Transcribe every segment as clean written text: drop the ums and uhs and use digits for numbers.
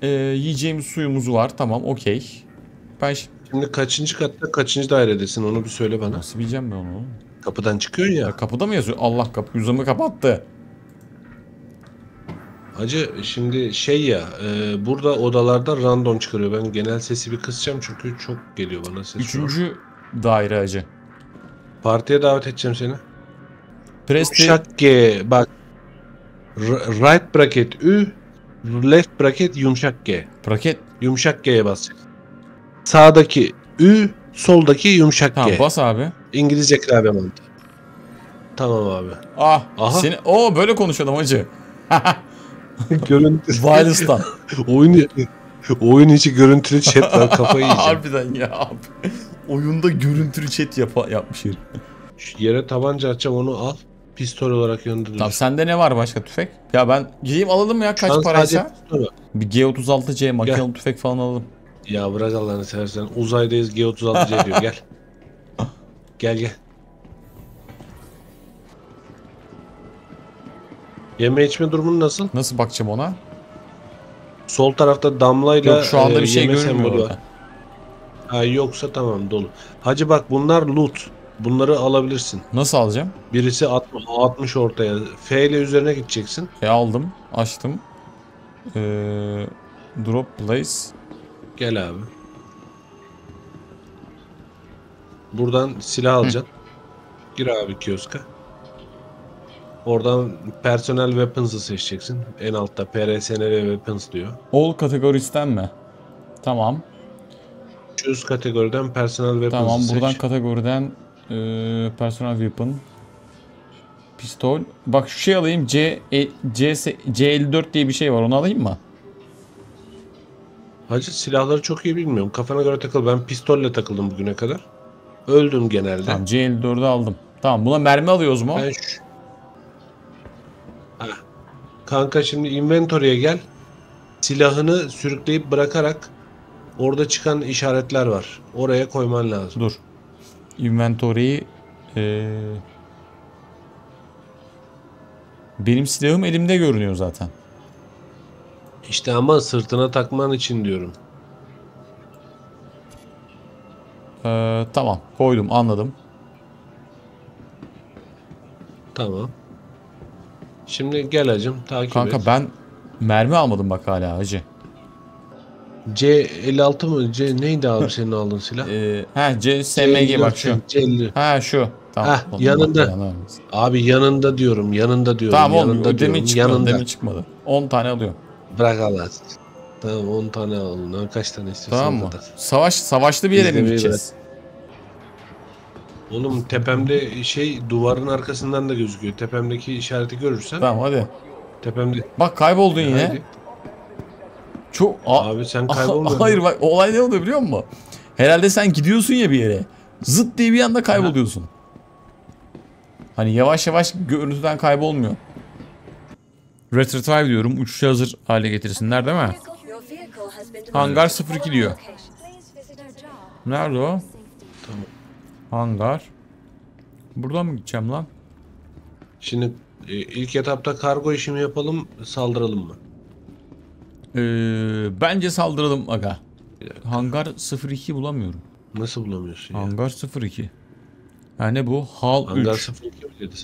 yiyeceğimiz suyumuz var. Tamam, okey. Ben Şimdi kaçıncı katta kaçıncı dairedesin onu bir söyle bana. nasıl bileceğim ben onu? Kapıdan çıkıyorsun Ya ya. kapıda mı yazıyor? Allah, kapı yüzümü kapattı. Hacı şimdi şey ya burada odalarda random çıkarıyor. Ben genel sesi bir kısacağım çünkü çok geliyor bana ses şu an. Üçüncü daire hacı. Partiye davet edeceğim seni. Presti. Yumuşak G bak. Right bracket Ü, left bracket yumuşak G. Braket. Yumuşak G'ye basacaksın. Sağdaki Ü, soldaki yumuşak Tamam, G. bas abi. İngilizce klavye mantığı. Tamam abi. Ah, Aha. seni böyle konuşuyordum hacı. Görüntü. Wireless'tan. oyun oyun içi görüntülü chat var, kafayı yiyeceğim. Harbiden ya abi. Oyunda görüntülü chat yapmış herif. Şu yere tabanca atacağım, onu al. Pistol olarak yanında dursun. Tamam, sende ne var başka tüfek? Ya ben gideyim alalım ya, Şu an kaç paraysa. sadece pistol var. Bir G36C makinalı Gel. tüfek falan alalım. Ya bırak Allah'ını seversen. Uzaydayız, G36C diyor. Gel. Gel gel. Yeme içme durumun nasıl? Nasıl bakacağım ona? Sol tarafta damlayla Yok, şu anda bir şey yeme görünmüyor sembolü var. orada. Ha, yoksa tamam, dolu. Hacı bak, bunlar loot. Bunları alabilirsin. Nasıl alacağım? Birisi 60 ortaya. F ile üzerine gideceksin. Aldım, açtım. Drop place. Gel abi. Buradan silah alacaksın. Gir abi kioska. Oradan personel weapons'ı seçeceksin. En altta PRSNL weapons diyor. All kategoristen mi? Tamam. Choose kategoriden personel weapons'ı Tamam, seç. buradan kategoriden personal weapon. Pistol. Bak şu şey alayım. C54 diye bir şey var. Onu alayım mı? Hacı silahları çok iyi bilmiyorum. Kafana göre takıl. Ben pistolle takıldım bugüne kadar. Öldüm genelde. Tamam, C54'ü aldım. Tamam, buna mermi alıyoruz mu? Ben Kanka şimdi inventory'e gel. Silahını sürükleyip bırakarak orada çıkan işaretler var. Oraya koyman lazım. Dur. Inventory'yi benim silahım elimde görünüyor zaten. İşte ama sırtına takman için diyorum. Tamam, koydum, anladım. Tamam. Şimdi gel hacım, takip Kanka et. ben mermi almadım bak hala hacı. C56 mı? Neydi abi senin aldığın silah? SMG bak şu. C50. Şu. Tamam. Yanında. Abi yanında diyorum. Yanında diyorum. Tamam oğlum, yanında demin çıkmadı. Yanında. Demin çıkmadı. 10 tane alıyorum. Bırak Allah. Tamam, 10 tane alın. Kaç tane istiyorsan Tamam mı? kadar. Savaşlı bir yere mi İzlemeyi gideceğiz? Oğlum tepemde duvarın arkasından da gözüküyor. Tepemdeki işareti görürsen. Tamam hadi. Tepemde. Bak kayboldun yine. Hadi. Çok Abi sen kaybolmadın. Hayır bak, olay ne oluyor biliyor musun? Herhalde sen gidiyorsun ya bir yere. Zıt diye bir anda kayboluyorsun. Hani yavaş yavaş görüntüden kaybolmuyor. Retrieve diyorum. Uçuşa hazır hale getirsinler değil mi? Hangar 02 diyor. Nerede o? Tamam. Hangar. Buradan mı gideceğim lan? Şimdi ilk etapta kargo işimi yapalım, saldıralım mı? Bence saldıralım aga. Hangar 02 bulamıyorum. Nasıl bulamıyorsun ya? Hangar 02. Yani bu Hal Hangar 3. 02 mi dedi?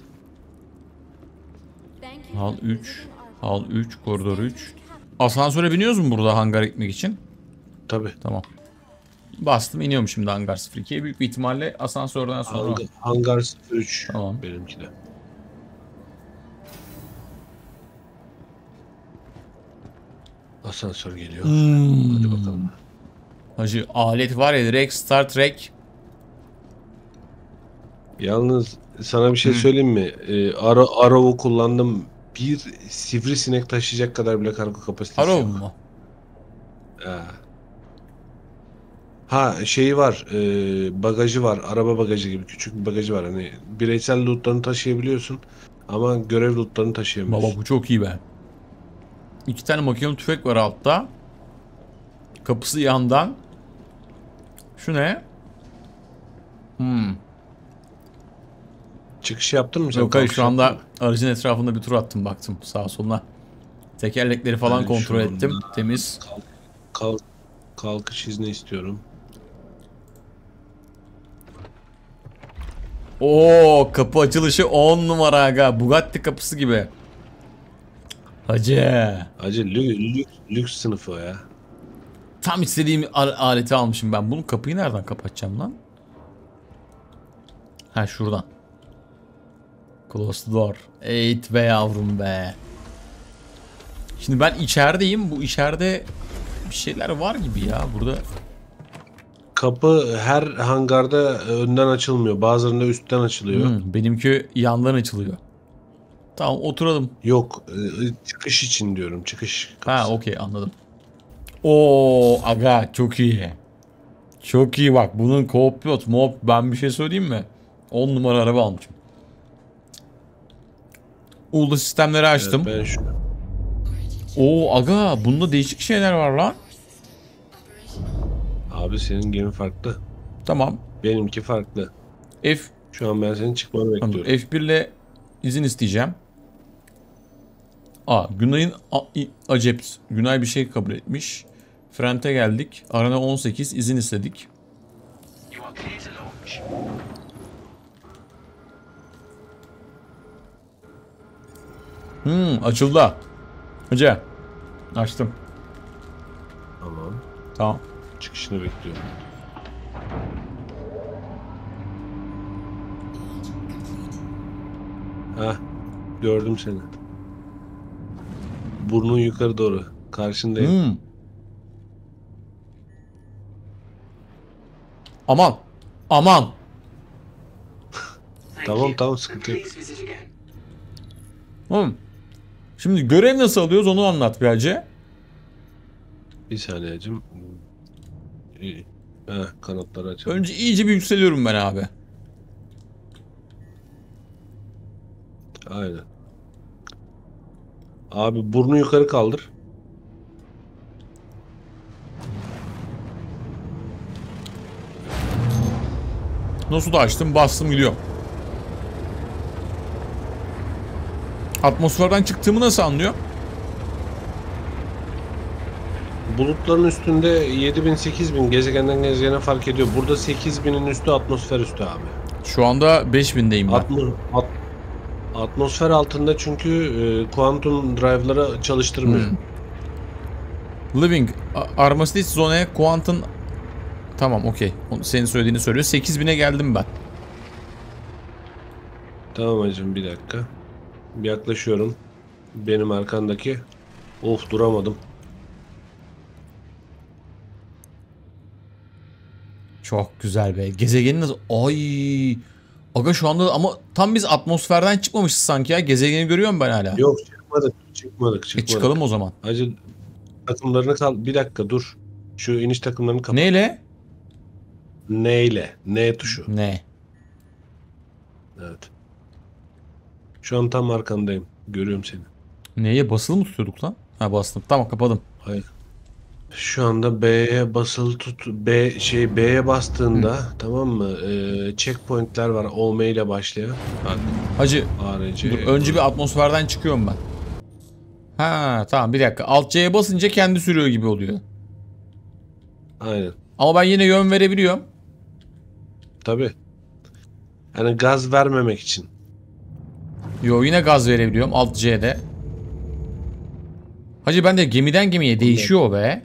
Hal 3. Hal 3. Koridor 3. Asansöre biniyoruz mu burada hangar gitmek için? Tabii. Tamam. Bastım, iniyorum şimdi hangar 02'ye. Büyük bir ihtimalle asansörden sonra. Hangar 03 Tamam. benimki de. Asansör geliyor. Hadi bakalım. Hacı alet var ya, direkt Star Trek. Yalnız sana bir şey söyleyeyim mi? Arrow'u kullandım. Bir sivrisinek taşıyacak kadar bile kargo kapasitesi Arrow yok. mu? Ha şeyi var. Bagajı var. Araba bagajı gibi küçük bir bagajı var. Hani bireysel lootlarını taşıyabiliyorsun ama görev lootlarını taşıyamıyorsun. Baba bu çok iyi be. 2 tane makinalı tüfek var altta. Kapısı yandan. Şu ne? Çıkış yaptın mı sen? Yok hayır, Kalkış şu anda yaptın mı? aracın etrafında bir tur attım, baktım sağa soluna. Tekerlekleri falan Ben kontrol şu ettim. anda Temiz. kalk, kalkış izni istiyorum. Oo, kapı açılışı 10 numara aga. Bugatti kapısı gibi. Hacı. Acı lüks sınıfı o ya. Tam istediğim aleti almışım ben. Bunun kapıyı nereden kapatacağım lan? Ha, şuradan. Close the door. Eğit be yavrum be. Şimdi ben içerideyim. Bu içeride bir şeyler var gibi ya burada. Kapı her hangarda önden açılmıyor. Bazılarında üstten açılıyor. Benimki yandan açılıyor. Tamam, oturalım. Yok, çıkış için diyorum. Çıkış Ha, kapısı. okey, anladım. Oo aga, çok iyi. Çok iyi bak. Bunun co-pilot, ben bir şey söyleyeyim mi? 10 numara araba almışım. Ulda sistemleri Evet, açtım. ben şu Oo aga, bunda değişik şeyler var lan. abi senin gemi farklı. Tamam. Benimki farklı. F Şu an ben senin çıkmanı bekliyorum. F1 ile izin isteyeceğim. Günay'ın acep. Günay bir şey kabul etmiş. Frente geldik. Arana 18 izin istedik. Açıldı. Hoca. Açtım. Tamam. Tamam. Çıkışını bekliyorum. Hah, gördüm seni. Burnun yukarı doğru. Karşındayım. Aman. Aman. Tamam, sıkıntı yok. Şimdi görev nasıl alıyoruz onu anlat birazcık. Bir saniyecim. Kanatları açalım. Önce iyice bir yükseliyorum ben abi. Aynen. Abi burnu yukarı kaldır. Nasıl da açtım, bastım, gidiyor. Atmosferden çıktığımı nasıl anlıyor? Bulutların üstünde 7000-8000 gezegenden gezegene fark ediyor. Burada 8000'in üstü atmosfer üstü abi. Şu anda 5000'deyim ben. Atmosfer altında çünkü kuantum drive'ları çalıştırmıyor. Living Armistice Zone Quantum. Tamam, okey. Senin söylediğini söylüyor. 8000'e geldim ben. Tamam hacım, bir dakika. Bir yaklaşıyorum. Benim arkandaki. Of, duramadım. Çok güzel be. Gezegenin nasıl? Ay. Aga şu anda ama tam biz atmosferden çıkmamışız sanki ya. Gezegeni görüyorum ben hala. Yok, çıkmadık. Çıkalım o zaman. Hacı, takımlarını kal. Bir dakika dur. Şu iniş takımlarını kapat. Neyle? Neyle? N tuşu. Ne? Evet. Şu an tam arkandayım. Görüyorum seni. Neye basılı mı tutuyorduk lan? Ha, bastım. Tamam, kapadım. Hayır. Şu anda B'ye basılı tut. B'ye bastığında, tamam mı? Checkpoint'ler var. OM ile başlayan. Bak. Hacı ARC. dur, önce bir atmosferden çıkıyorum ben. Ha tamam, bir dakika. Alt C'ye basınca kendi sürüyor gibi oluyor. Aynen. Ama ben yine yön verebiliyorum. Tabii. Yani gaz vermemek için. Yo, yine gaz verebiliyorum Alt C'de. Hacı ben de gemiden gemiye değişiyor be.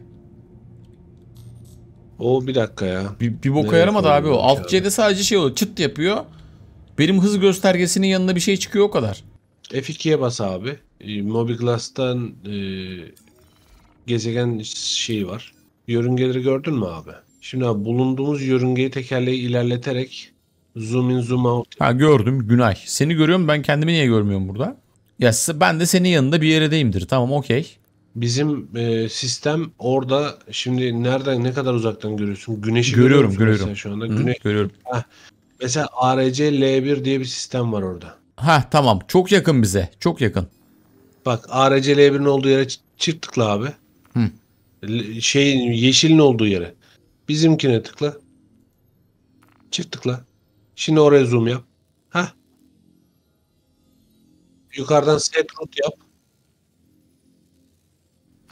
O bir dakika ya. Bir boka Nereye yaramadı abi o. koydum Alt abi? C'de sadece şey oluyor. Çıt yapıyor. Benim hız göstergesinin yanında bir şey çıkıyor, o kadar. F2'ye bas abi. Mobiglast'tan gezegen şeyi var. Yörüngeleri gördün mü abi? Şimdi abi, bulunduğumuz yörüngeyi tekerleği ilerleterek zoom in zoom out. Ha, gördüm Günay. Seni görüyorum, ben kendimi niye görmüyorum burada? Ya ben de senin yanında bir yeredeyimdir. Tamam, okey. Bizim sistem orada, şimdi nereden, ne kadar uzaktan görüyorsun? Güneşi görüyor Görüyorum, musun görüyorum. mesela şu anda? Hı, görüyorum. Mesela ARC L1 diye bir sistem var orada. Ha tamam, çok yakın bize. Çok yakın. Bak, ARC L1'in olduğu yere çift tıkla abi. Hı. Yeşilin olduğu yere. Bizimkine tıkla. Çift tıkla. Şimdi oraya zoom yap. Hah. Yukarıdan set root yap.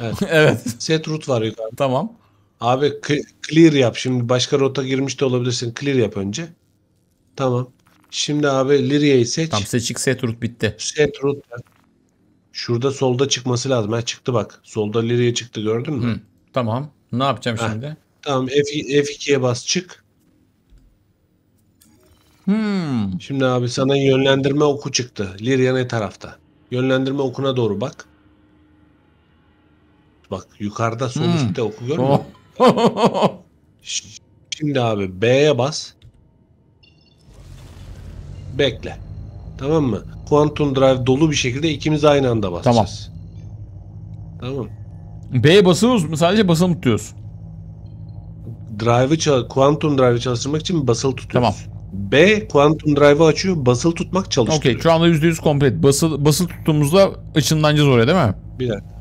Evet. Set route var yukarıda. Tamam. Abi clear yap. Şimdi başka rota girmiş de olabilirsin. Clear yap önce. Tamam. Şimdi abi Lyria'yı Tam seç. seçik set route bitti. Set route. Şurada solda çıkması lazım. Ha çıktı bak. Solda Lyria çıktı gördün mü? Hı. Tamam. Ne yapacağım Heh. şimdi? Tamam F2'ye bas çık. Şimdi abi sana yönlendirme oku çıktı. Lyria ne tarafta? Yönlendirme okuna doğru bak. Bak yukarıda sol üstte oku görmüyor musun? Oh. Şimdi abi B'ye bas. Bekle. Tamam mı? Quantum Drive dolu bir şekilde ikimiz aynı anda basacağız. Tamam. B'ye basıyoruz mu? Sadece basılı tutuyoruz. Quantum Drive'ı çalıştırmak için basılı tutuyoruz. Tamam. B Quantum Drive'ı açıyor. Basılı tutmak çalıştırıyor. Okey. Şu anda %100 komplet. Basılı tuttuğumuzda ışınlanacağız oraya değil mi? Bir dakika.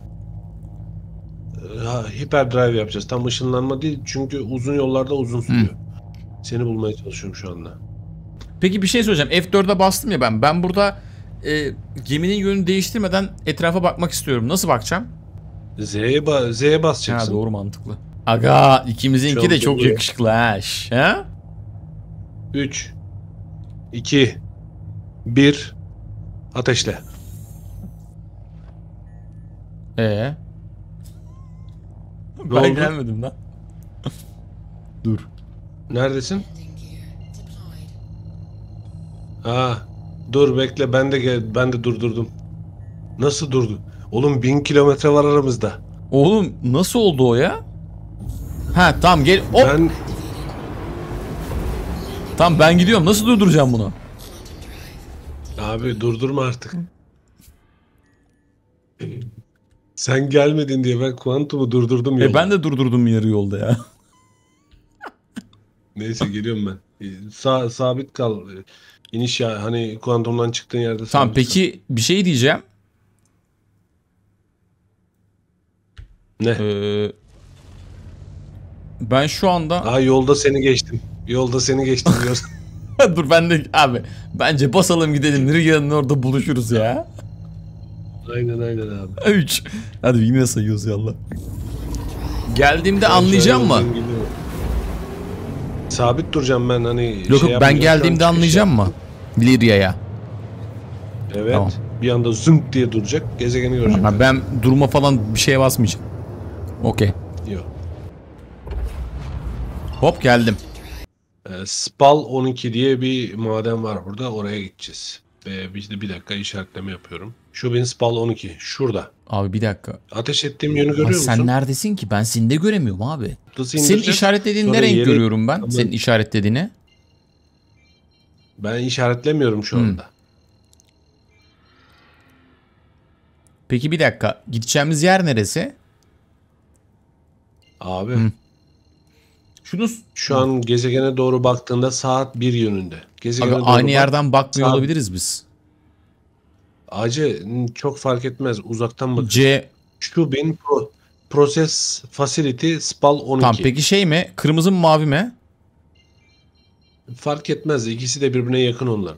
Hyperdrive yapacağız. Tam ışınlanma değil. Çünkü uzun yollarda uzun sürüyor. Seni bulmaya çalışıyorum şu anda. Peki bir şey söyleyeceğim. F4'e bastım ya ben. Ben burada geminin yönünü değiştirmeden etrafa bakmak istiyorum. Nasıl bakacağım? Z'ye basacaksın. Ha, doğru, mantıklı. Aga, ikimizinki de çok oluyor. yakışıklı ha. Ha? 3 2 1 Ateşle. Ben oldu? gelmedim lan. Dur. Neredesin? Dur bekle ben de durdurdum. Nasıl durdu? Oğlum 1000 kilometre var aramızda. Oğlum nasıl oldu o ya? Ha tamam gel. Hop. Ben Tamam ben gidiyorum. Nasıl durduracağım bunu? abi durdurma artık. Sen gelmedin diye ben kuantumu durdurdum yolda. Ben de durdurdum yarı yolda ya. Neyse geliyorum ben. Sabit kal. İniş ya hani kuantumdan çıktığın yerde Tamam sabit peki bir şey diyeceğim. kal. Ne? Ben şu anda Yolda seni geçtim. Yolda seni geçtim diyorsun. dur ben de abi bence basalım gidelim. Rigan'ın orada buluşuruz ya. Aynen abi. 3. Hadi yine sayıyoruz yallah. Geldiğimde anlayacağım mı? Sabit duracağım ben hani. Yok yok, ben geldiğimde anlayacağım mı? Lyria'ya. Evet. Tamam. Bir anda zınk diye duracak. Gezegeni görecek. Ha, ben durma falan bir şeye basmayacağım. Okey. Yok. Hop geldim. Spal 12 diye bir maden var burada. Oraya gideceğiz. Bir dakika işaretleme yapıyorum. Şu benim Spal 12. Şurada. Abi bir dakika. Ateş ettiğim yönü görüyor Abi musun? sen neredesin ki? Ben seni de göremiyorum abi. Nasıl Senin indireceğiz? işaretlediğin Sonra ne renk yere- görüyorum ben? Tamam. Senin işaretlediğini. Ben işaretlemiyorum şu anda. Peki bir dakika. Gideceğimiz yer neresi? Abi Şunu şu an gezegene doğru baktığında saat 1 yönünde. Gezegene abi, doğru aynı bak. yerden bakmıyor Sağ- olabiliriz biz. Acı çok fark etmez. Uzaktan bak. C. Şu benim Process Facility Spal 12. Tamam peki şey mi? Kırmızı mı mavi mi? Fark etmez. İkisi de birbirine yakın onlar.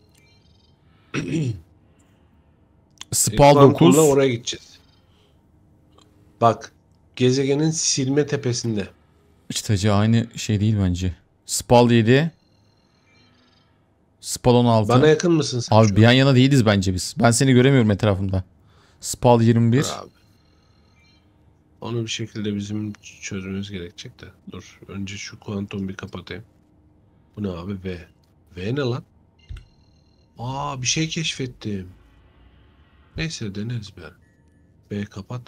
Spal Quantum'la 9. oraya gideceğiz. Bak. Gezegenin silme tepesinde. İşte hacı aynı şey değil bence. Spal 7. Spal 16. Bana yakın mısın sen Abi şu bir an? yan yana değiliz bence biz. Ben seni göremiyorum etrafımda. Spal 21. Abi. Onu bir şekilde bizim çözmemiz gerekecek de. Dur. Önce şu kuantum bir kapatayım. Bu ne abi? V. V ne lan? Bir şey keşfettim. Neyse deneriz bir ara. V kapat.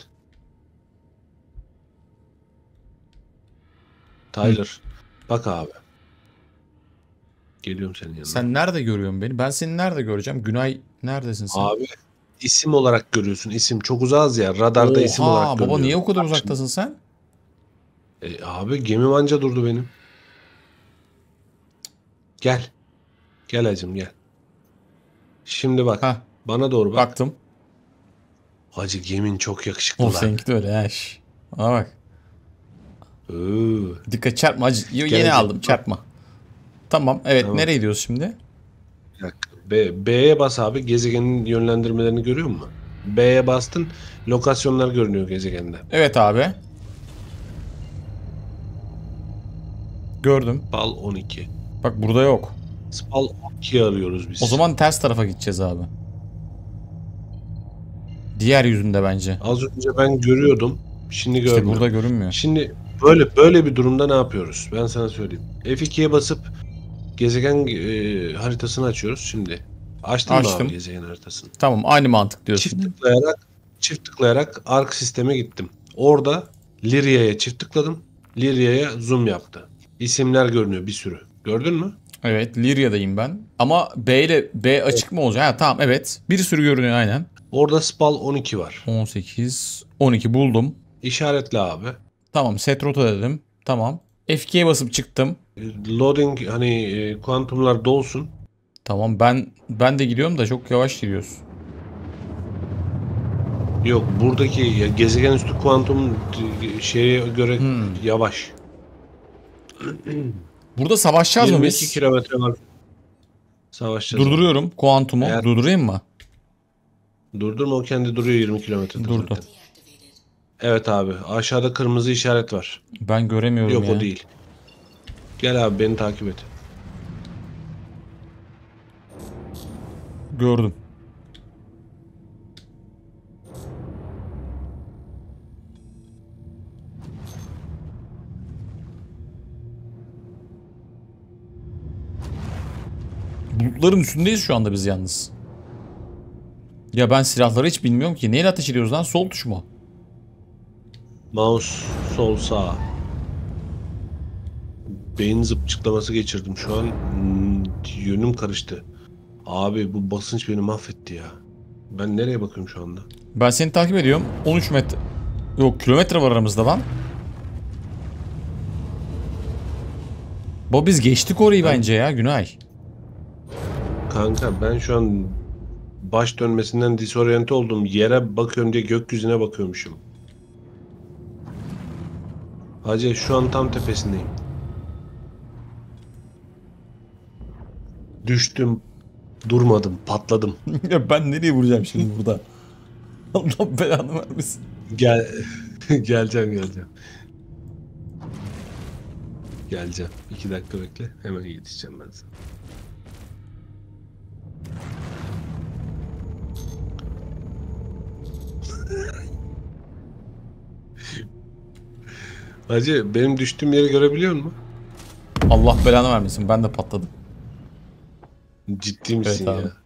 Tyler. Bak abi. Geliyorum senin yanına. Sen nerede görüyorsun beni? Ben seni nerede göreceğim? Günay neredesin sen? Abi isim olarak görüyorsun. İsim çok uzağız ya. Radarda isim olarak Oha görüyorum. baba niye o kadar Bak şimdi. uzaktasın sen? Abi gemim anca durdu benim. Gel. Gel hacım gel. Şimdi bak. Hah. Bana doğru bak. Baktım. Hacı gemin çok yakışıklı Of lan. seninki de öyle ha. Bana bak. Dikkat çarpma hacı. Yeni Gelecek. aldım çarpma. Tamam evet Tamam. nereye gidiyoruz şimdi? Bir dakika. B'ye bas abi. Gezegenin yönlendirmelerini görüyor musun? B'ye bastın. Lokasyonlar görünüyor gezegende. Evet abi. Gördüm. Spal 12. Bak burada yok. Spal 12'yi arıyoruz biz. O zaman ters tarafa gideceğiz abi. Diğer yüzünde bence. Az önce ben görüyordum. Şimdi İşte görmüyorum. burada görünmüyor. Şimdi böyle bir durumda ne yapıyoruz? Ben sana söyleyeyim. F2'ye basıp gezegen haritasını açıyoruz şimdi. Açtın mı Açtım. abi gezegen haritasını? Tamam, aynı mantık diyorsun. Çift tıklayarak ark sisteme gittim. Orada Lyria'ya çift tıkladım. Lyria'ya zoom yaptı. İsimler görünüyor bir sürü. Gördün mü? Evet, Lyria'dayım ben. Ama B açık mı olacak? Ha tamam, evet. Bir sürü görünüyor aynen. Orada Spal 12 var. 18, 12 buldum. İşaretle abi. Tamam, set rota dedim. Tamam. F2'ye basıp çıktım. Loading kuantumlar dolsun. Tamam, ben de gidiyorum da çok yavaş giriyoruz. Yok buradaki gezegen üstü kuantum şeye göre yavaş. Burada savaşacağız mı 22 biz? kilometre var. Savaşacağız. Durduruyorum kuantumu. Eğer- Durdurayım mı? Durdurma o kendi duruyor 20 kilometre. Durdu. Evet abi aşağıda kırmızı işaret var. Ben göremiyorum Yok ya. o değil. Gel abi beni takip et. Gördüm. Bulutların üstündeyiz şu anda biz yalnız. Ya ben silahları hiç bilmiyorum ki. Neyle ateş ediyoruz lan? Sol tuş mu? Mouse sol sağ. Beyin zıpçıklaması geçirdim şu an. Yönüm karıştı. Abi bu basınç beni mahvetti ya. Ben nereye bakıyorum şu anda? Ben seni takip ediyorum. 13 metre... Yok, kilometre var aramızda lan. Bu biz geçtik orayı bence ya Günay. Kanka ben şu an baş dönmesinden disoryante oldum. Yere bakıyorum diye gökyüzüne bakıyormuşum. Hacı şu an tam tepesindeyim. Düştüm, durmadım, patladım. Ya ben nereye vuracağım şimdi burada? Allah belanı vermesin. Gel, geleceğim. Geleceğim. 2 dakika bekle. Hemen yetişeceğim ben sana. Hacı benim düştüğüm yeri görebiliyor musun? Allah belanı vermesin. Ben de patladım. Ciddi misin Evet abi. ya?